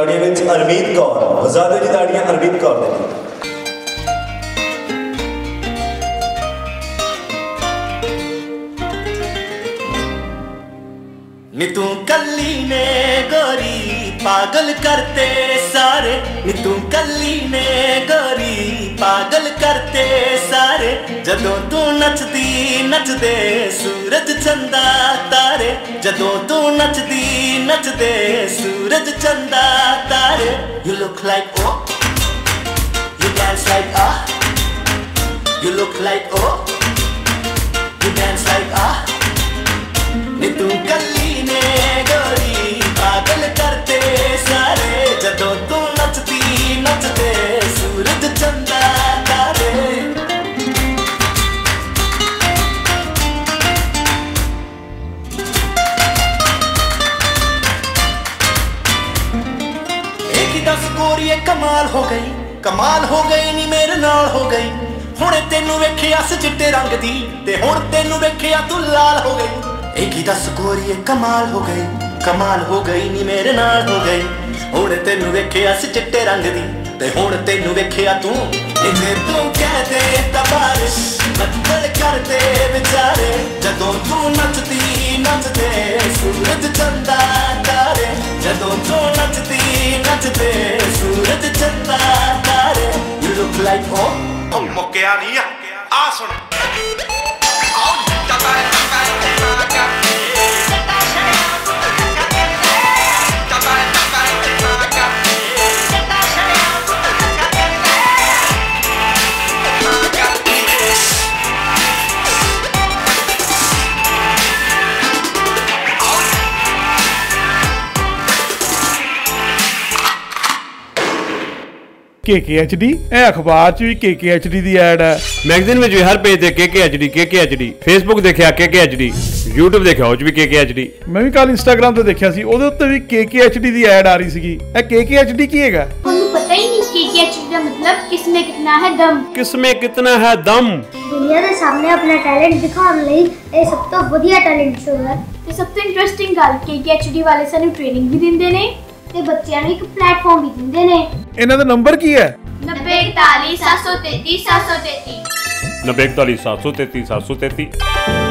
ताड़ियां विच हरमीत कौर, वजा दो जी ताड़ियां हरमीत कौर दे। नी तू कल्ली ने गोरी पागल करते सारे, नी तू कल्ली ने गोरी पागल करते सारे, जदों तू नचदी नचदे सूरज चंदा तारे, जदों तू नचदी नचदे सूरज चंदा तारे। You look like oh, you dance like ah, you look like oh, you dance like ah। नी तू कल्ली ने गोरी पागल करते सारे, जदों तू नचदी नचदे सूरज चंदा तारे। एक ही दस गोरीए कमाल हो गई नी मेरे नाल हो गई। हुणे तेनू वेखिया स चिट्टे रंग दी, ते हुण तेनू वेखिया तू लाल हो गई। एक ही दस गोरीए कमाल हो गई नी मेरे नाल हो गई। हुण तेनू वेखिया स चिट्टे रंग दी, ते हुण तेनू वेखिया तू। जे तू कह दे तां बारिश बदल कर दे बेचारे, जदों तू नचदी नचदे सूरज चंदा तारे, जदों तू नचदी नचदे सूरज चंदा तारे। You look like oh, मुक्किया नहीं आ सुन KKHD ਇਹ ਅਖਬਾਰ ਚ ਵੀ KKHD ਦੀ ਐਡ ਹੈ, ਮੈਗਜ਼ੀਨ ਵਿੱਚ ਵੀ ਹਰ ਪੇਜ ਤੇ KKHD, ਫੇਸਬੁੱਕ ਦੇਖਿਆ KKHD, YouTube ਦੇਖਿਆ ਉਹ ਚ ਵੀ KKHD। ਮੈਂ ਵੀ ਕੱਲ ਇੰਸਟਾਗ੍ਰਾਮ ਤੇ ਦੇਖਿਆ ਸੀ, ਉਹਦੇ ਉੱਤੇ ਵੀ KKHD ਦੀ ਐਡ ਆ ਰਹੀ ਸੀਗੀ। ਇਹ KKHD ਕੀ ਹੈਗਾ? ਤੁਹਾਨੂੰ ਪਤਾ ਹੀ ਨਹੀਂ KKHD ਦਾ ਮਤਲਬ ਕਿਸਮੇ ਕਿਤਨਾ ਹੈ ਦਮ। ਕਿਸਮੇ ਕਿਤਨਾ ਹੈ ਦਮ। ਦੁਨੀਆ ਦੇ ਸਾਹਮਣੇ ਆਪਣਾ ਟੈਲੈਂਟ ਦਿਖਾਉਣ ਲਈ ਇਹ ਸਭ ਤੋਂ ਵਧੀਆ ਟੈਲੈਂਟ ਸ਼ੋ ਹੈ। ਤੇ ਸਭ ਤੋਂ ਇੰਟਰਸਟਿੰਗ ਗੱਲ KKHD ਵਾਲੇ ਸਾਨੂੰ ਟ੍ਰੇਨਿੰਗ ਵੀ ਦਿੰਦੇ ਨੇ ਤੇ ਬੱਚਿਆਂ ਨੂੰ ਇੱਕ ਪਲੇਟਫਾਰਮ ਵੀ ਦਿੰਦੇ ਨੇ। ਇਹਨਾਂ ਦਾ ਨੰਬਰ ਕੀ ਹੈ? 9041 733 733 9041 733 733।